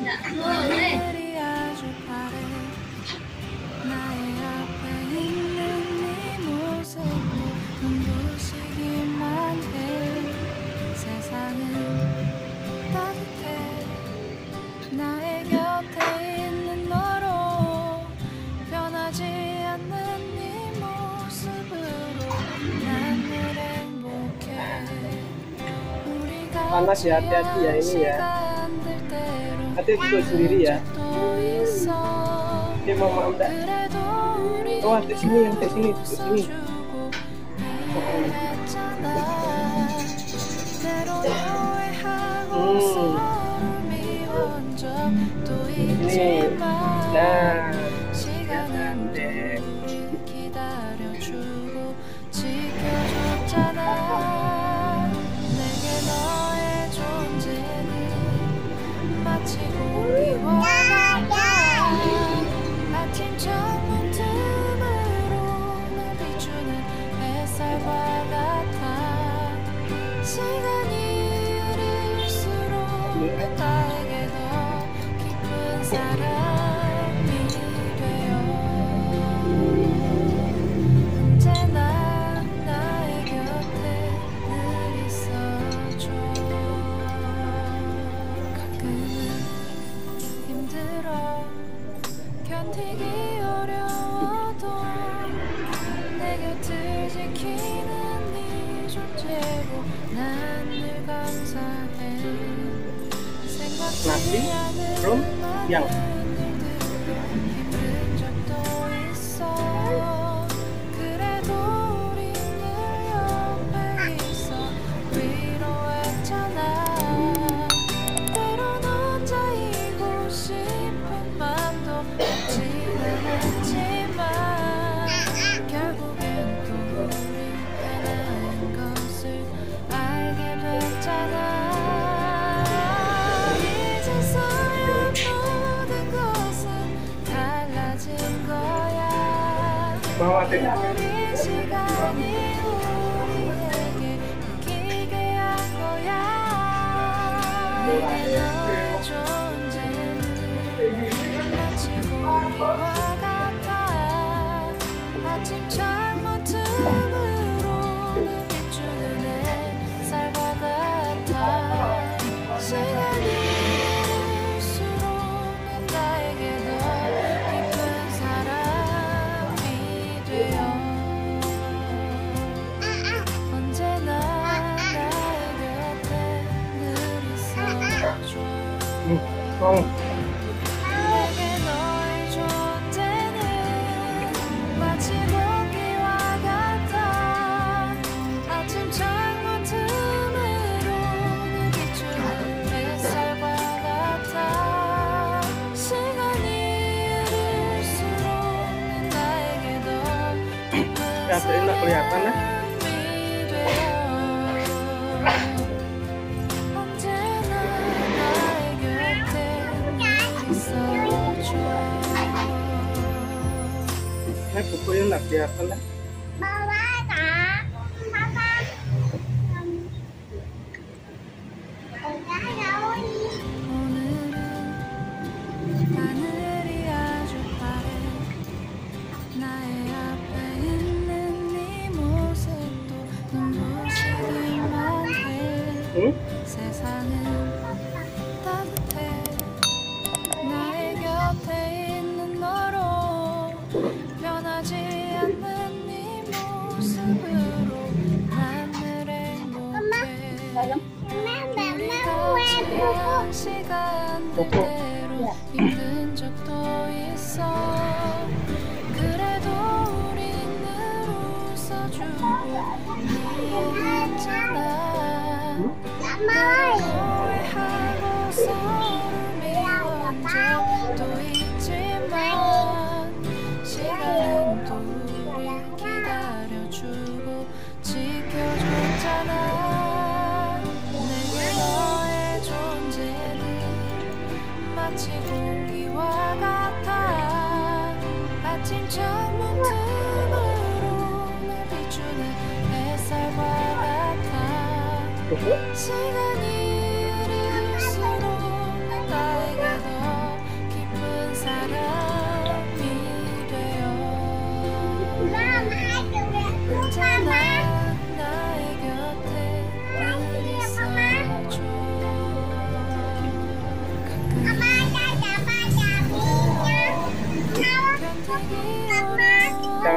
하늘이 아주 파래 나의 앞에 있는 네 모습도 눈부시기만 해 세상은 따뜻해 나의 곁에 있는 너로 변하지 않는 네 모습으로 난 늘 행복해 우리가 Panas ya, hati-hati ya ini ya. Hati ikut sendiri ya. Ini mama udah. Oh, hati sini, hati sini, hati sini. Ini, nah, ya cantik. 마치 고기와 같아 아침 창문 틈으로 날 비추는 햇살과 같아 시간이 흐를수록 나에게 더 깊은 사랑이 되어 언제나 나의 곁에 늘 있어줘 힘들어 견디기 어려워도 내 곁을 지키는 네 존재로 난 늘 감사해 생각지 않은 많은 일들 힘든 적도 있어 그래도 우리 늘 옆에 있어 위로했잖아 때론 혼자이고 싶은 맘도 없지는 않지만 결국엔 또 우리 하나인 것을 알게 됐잖아 이제서야 모든 것은 달라진 거야 우리 시간이 우리에게 웃기게 한 거야 내게 너의 존재는 마치 고기와 같아 아침 창문 틈으로 늘 비추는 햇살과 같아 시간이 흐를수록 난 나에게 더 깊은 사람이 되어 언제나 나의 곁에 늘 있어줘 내게 너의 존재는 마치 공기와 같아 아침 창문 틈으로 늘 비추는 햇살과 같아 시간이 흐를수록 난 나에게 더 깊은 Ya, enak kelihatan ya. 사랑이 되어 언제나 나의 곁에 있어줘 Ini bukunya nggak kelihatan ya. 오늘은 하늘이 아주 파래 나의 앞에 있는 네 모습도 눈부시기만 해 Hmm? 세상은 따뜻해 나의 곁에 있는 너로 변하지 않는 네 모습으로 난 늘 행복해 우리가 지난 시간들대로 힘든 적도 있어 그래도 우린 늘 웃어주고 이해했잖아 오해하고 서로를 미워한 적도 있지만 시간은 또 우릴 기다려주고 지켜줬잖아 내게 너의 존재는 마치 공기와 같아 아침 창문 틈으로 날 비추는 햇살과 같아 시간이 흐를수록 난 나에게 더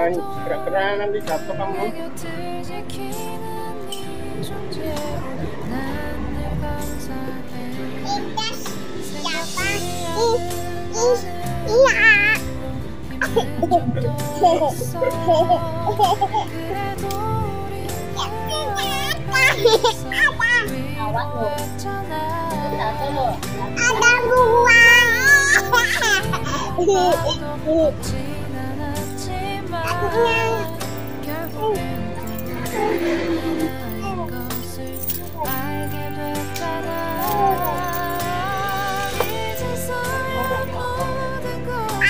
Keranan di jatuh kamu. 내 곁을 지키는 네 존재로 난 늘 감사해 생각이 없는 것은 힘든 적도 있어 그래도 우리 위로했잖아 바쁘진 않았지만 결국엔 그만이라는 것을 알게 됐잖아 이제서야 모든 것이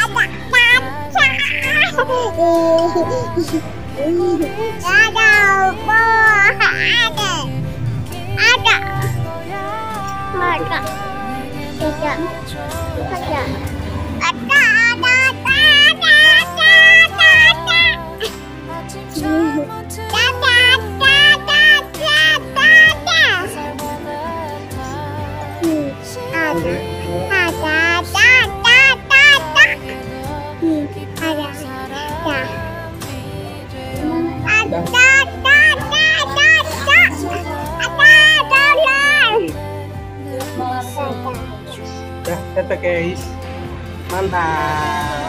Dah, kata guys. Mantap.